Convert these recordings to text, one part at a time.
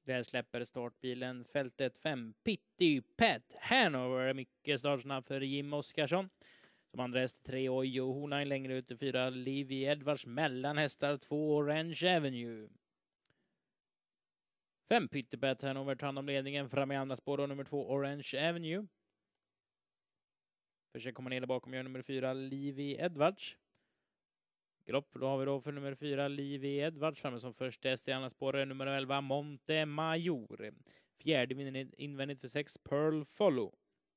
Där släpper startbilen fältet 5. Pitty Pat Hanover. Mycket startsnabb för Jim Oskarsson. Som andra häst 3 Ojo Hornline. Längre ut till 4 Livy Edwards. Mellan hästar 2 Orange Avenue. 5 Pitty Pat Hanover tar hand om ledningen. Fram i andra spår och nummer 2 Orange Avenue. Försöker komma ner bakom gör nummer 4 Livy Edwards. Galopp, då har vi då för nummer 4 Livy Edwards framme som första häst i andra spåret. Nummer 11 Monte Major. Fjärde vinner invändigt för 6 Pearl Follow.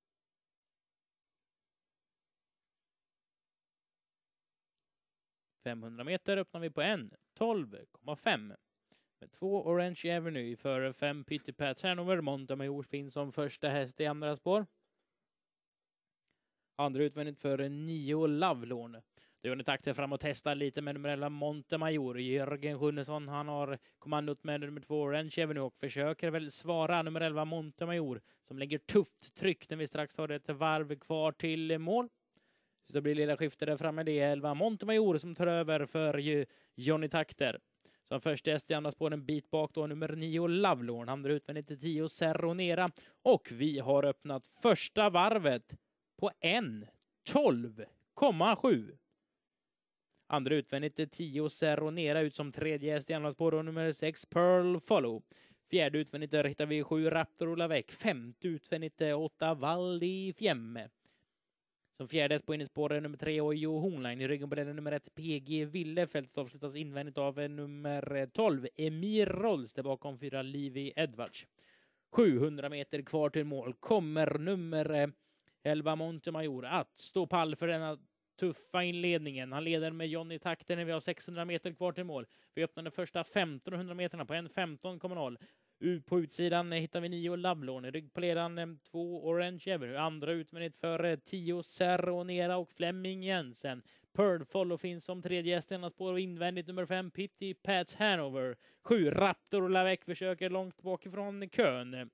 ...500 meter öppnar vi på 1:12,5. Med 2 Orange Avenue före 5 Pitty Pat Hanover. Monte Major finns som första häst i andra spår. Andra utvändigt för 9 Lovelorn. Det är takter fram och testar lite med nummer 11 Monte Major. Jörgen Sjunnesson, han har kommandot med nummer 2 Orange Avenue och försöker väl svara nummer 11 Monte Major som lägger tufft tryck när vi strax har ett varv kvar till mål. Så det blir lilla skifte där framme. Det är 11 Monte Major som tar över för Johnny Takter. Som första häst i andra spår en bit bak då nummer 9 Lovelorn. Andra utvändigt till 10 Serronera. Och vi har öppnat första varvet på 1:12,7. Andra utvändigt till 10 Serronera ut som tredje häst i andra spår och nummer 6 Pearl Follow. Fjärde utvändigt där hittar vi 7 Raptor Olavec. Femte utvändigt 8 Valdi Fiemme. Som fjärde häst på innerspåret nummer 3 Ojo Hornline. I ryggen på den nummer 1 PG Villefelt avslutas invändigt av nummer 12 Emir Rolls där bakom 4 Livy Edwards. 700 meter kvar till mål kommer nummer 11 Monte Major att stå pall för denna tuffa inledningen. Han leder med Johnny Takter när vi har 600 meter kvar till mål. Vi öppnar de första 1500 meterna på 1:15,0. På utsidan hittar vi 9 Lovelorn. I rygg på ledan 2 Orange Avenue. Andra utvändigt för 10 Serronera och Flemming Jensen. Pearl Follow finns som tredje häst i ena spår och invändigt nummer 5 Pitty Pat Hanover. 7 Raptor Olavec försöker långt bakifrån kön.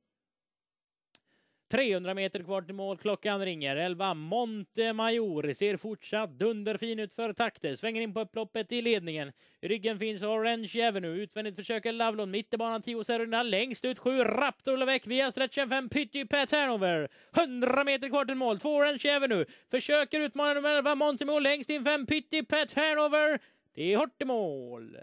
300 meter kvar till mål, klockan ringer. 11 Monte Major ser fortsatt dunderfin ut för takter. Svänger in på upploppet i ledningen. I ryggen finns Orange Avenue. Utvändigt försöker Lovelorn. Mitt i banan 10 Serrorna. Längst ut 7 Raptor Olavec via stretchen 5 Pitty Pat Hanover. 100 meter kvar till mål. 2 Orange Avenue. Försöker utmana nummer 11 Monte Major. Längst in 5 Pitty Pat Hanover. Det är hårt i mål.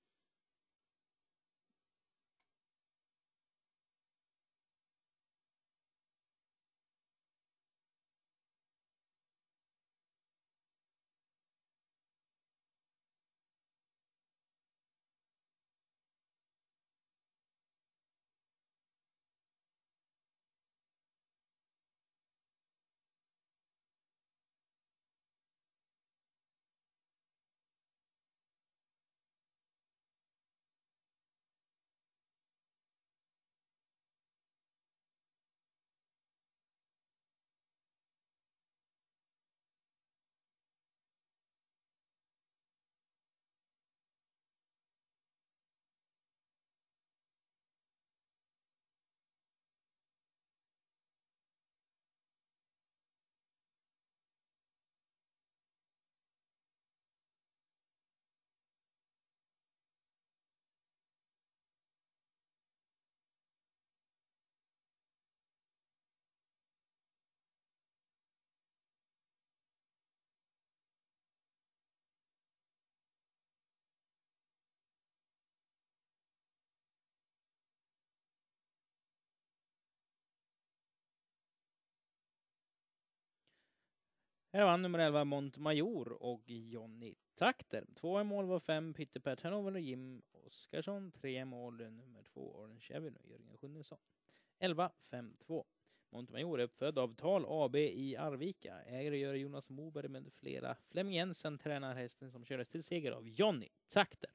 Här vann nummer 11 Monte Major och Johnny Takter. 2 i mål var 5 Pitty Pat Hanover och Jim Oskarsson. 3 i mål nummer 2 Orange Avenue och Jörgen Sjunnesson. 11-5-2. Monte Major är uppfödd av Tal AB i Arvika. Ägare gör Jonas Moberg med flera. Flemming Jensen tränar hästen som kördes till seger av Johnny Takter.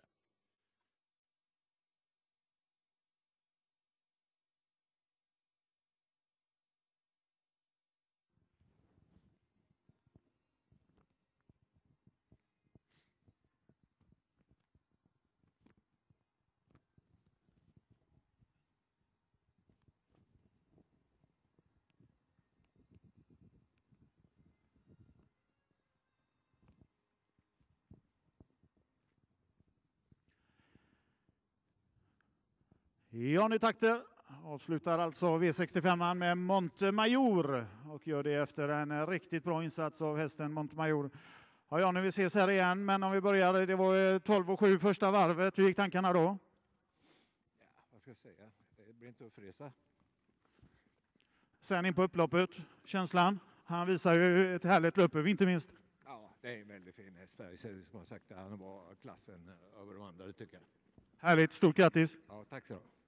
Johnny Takter avslutar alltså V65 med Montemayor och gör det efter en riktigt bra insats av hästen Montemayor. Ja, Johnny, vi ses här igen, men om vi börjar, det var 12,7 första varvet. Hur gick tankarna då? Ja, vad ska jag säga? Det blir inte uppresa. Sen in på upploppet, känslan. Han visar ju ett härligt löp, inte minst. Ja, det är en väldigt fin häst där. Som jag sagt, han var klassen över de andra, det tycker jag. Härligt, stort grattis. Ja, tack så mycket.